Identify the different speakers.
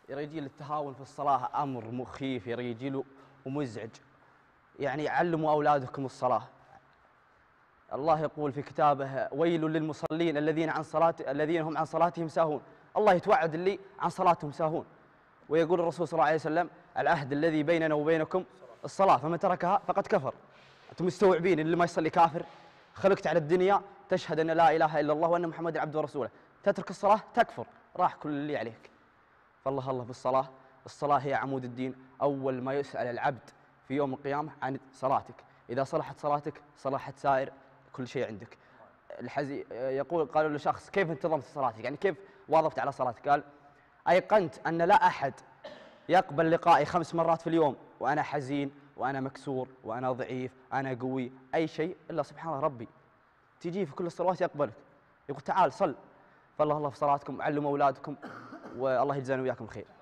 Speaker 1: يا رجل التهاون في الصلاة أمر مخيف يا رجل ومزعج. يعني علموا أولادكم الصلاة. الله يقول في كتابه: ويل للمصلين الذين هم عن صلاتهم ساهون. الله يتوعد اللي عن صلاتهم ساهون. ويقول الرسول صلى الله عليه وسلم: العهد الذي بيننا وبينكم الصلاة فمن تركها فقد كفر. أنتم مستوعبين اللي ما يصلي كافر؟ خلقت على الدنيا تشهد أن لا إله إلا الله وأن محمد عبده ورسوله، تترك الصلاة تكفر، راح كل اللي عليك. فالله بالصلاة. الصلاة هي عمود الدين. أول ما يسأل العبد في يوم القيامة عن صلاتك. إذا صلحت صلاتك صلحت سائر كل شيء عندك. قالوا لشخص: كيف انتظمت صلاتك؟ يعني كيف واظبت على صلاتك؟ قال: أيقنت أن لا أحد يقبل لقائي 5 مرات في اليوم وأنا حزين وأنا مكسور وأنا ضعيف أنا قوي أي شيء إلا سبحان ربي. تجي في كل الصلوات يقبلك، يقول: تعال صل. فالله في صلاتكم، علموا أولادكم، والله يجزانا وياكم خير.